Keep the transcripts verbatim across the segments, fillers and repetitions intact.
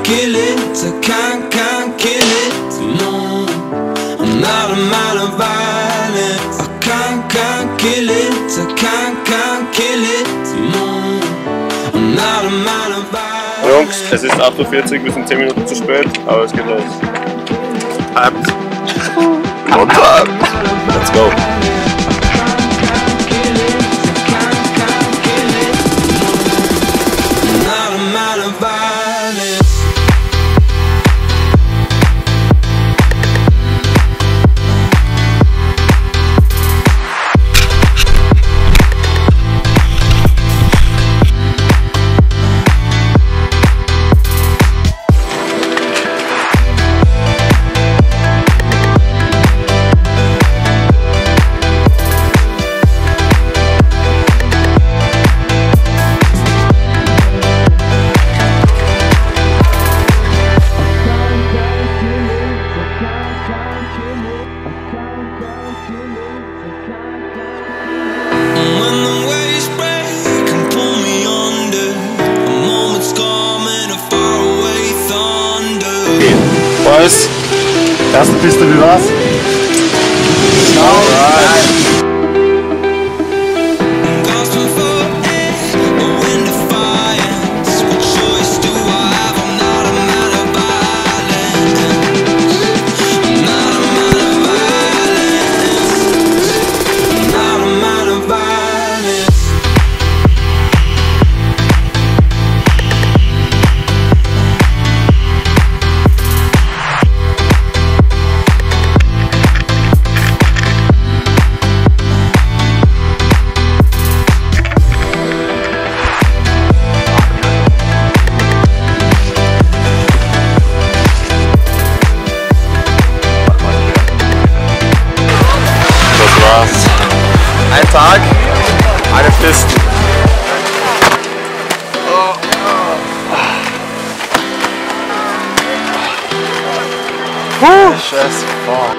kill it, I can't, can't kill it alone. I'm not a man of violence. I can't, can't kill it, I can't, can't kill it alone. I'm not a man of violence. Jungs, es ist acht Uhr vierzig, wir sind zehn Minuten zu spät, aber es geht los. Hyped. Und let's go. Boys, erste Piste, wie war's? Alright. Ein Tag, eine Piste. Oh. Oh. Scheiße. Oh.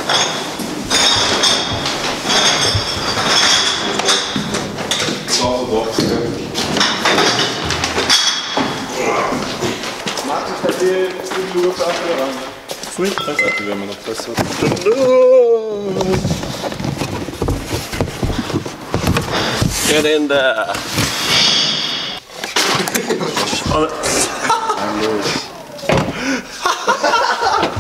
Sweet, das aktivieren wir noch besser. Get in there! Ein los.